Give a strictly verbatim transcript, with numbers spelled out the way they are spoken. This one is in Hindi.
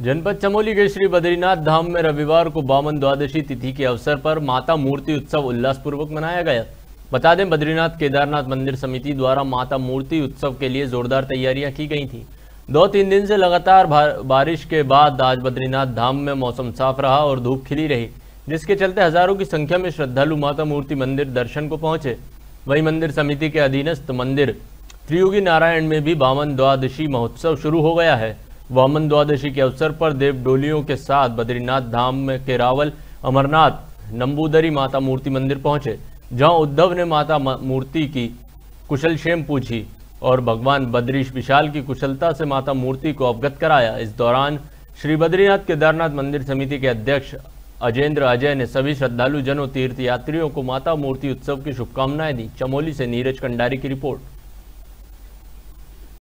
जनपद चमोली के श्री बद्रीनाथ धाम में रविवार को बामन द्वादशी तिथि के अवसर पर माता मूर्ति उत्सव उल्लासपूर्वक मनाया गया। बता दें, बद्रीनाथ केदारनाथ मंदिर समिति द्वारा माता मूर्ति उत्सव के लिए जोरदार तैयारियां की गई थी। दो तीन दिन से लगातार बारिश के बाद आज बद्रीनाथ धाम में मौसम साफ रहा और धूप खिली रही, जिसके चलते हजारों की संख्या में श्रद्धालु माता मूर्ति मंदिर दर्शन को पहुंचे। वहीं मंदिर समिति के अधीनस्थ मंदिर त्रियुगी नारायण में भी बामन द्वादशी महोत्सव शुरू हो गया है। वामन द्वादशी के अवसर पर देव डोलियों के साथ बद्रीनाथ धाम में केरावल, अमरनाथ, नंबूदरी माता मूर्ति मंदिर पहुंचे, जहां उद्धव ने माता मूर्ति की कुशलक्षेम पूछी और भगवान बद्रीश विशाल की कुशलता से माता मूर्ति को अवगत कराया। इस दौरान श्री बद्रीनाथ केदारनाथ मंदिर समिति के अध्यक्ष अजेंद्र अजय ने सभी श्रद्धालु जनों तीर्थ यात्रियों को माता मूर्ति उत्सव की शुभकामनाएं दी। चमोली से नीरज कंडारी की रिपोर्ट।